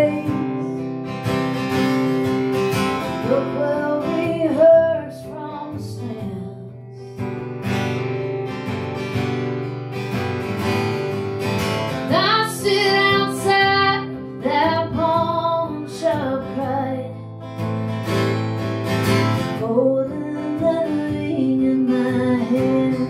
days. Look well rehearsed from the stands. I sit outside that pawn shop crying, holding that ring in my hand.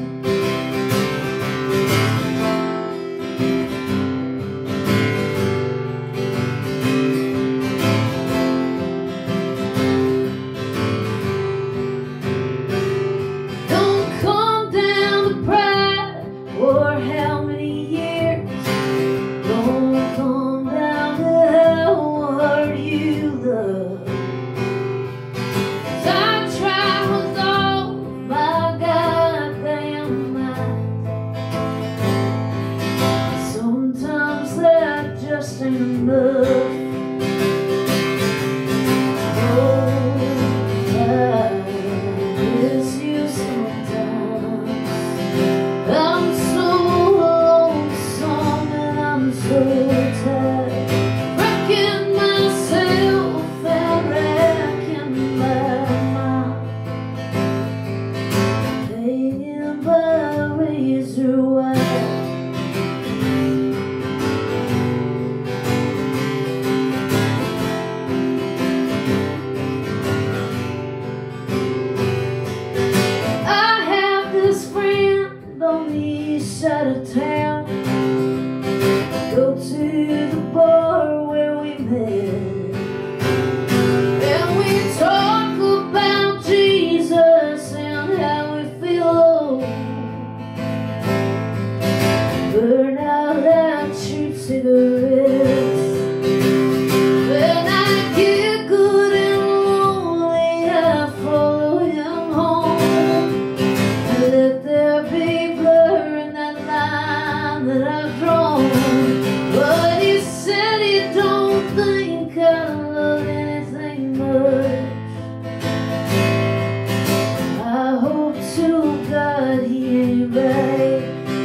Or how many years, don't come down to how hard you love. 'Cause I try with all my goddamn might. Sometimes that just ain't enough. Oh, I miss you sometimes. I'm so tired, wrecking myself and wrecking my mind, hanging by razor wire. I have this friend on the east side of town. Go to the bar where we met, and we talk about Jesus and how we feel. Burn out that cheap cigarettes. When I get good and lonely, I follow him home and let there be blur in that line that I've drawn. But he said he don't think I love anything much. I hope to God he ain't right.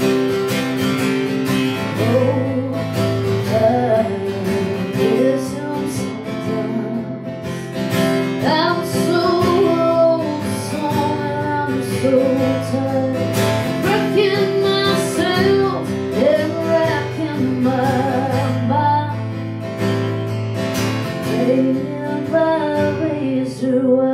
Oh, I miss him sometimes. I'm so lonesome and I'm so tired, wrecking myself and wrecking my mind, hanging by razor wire.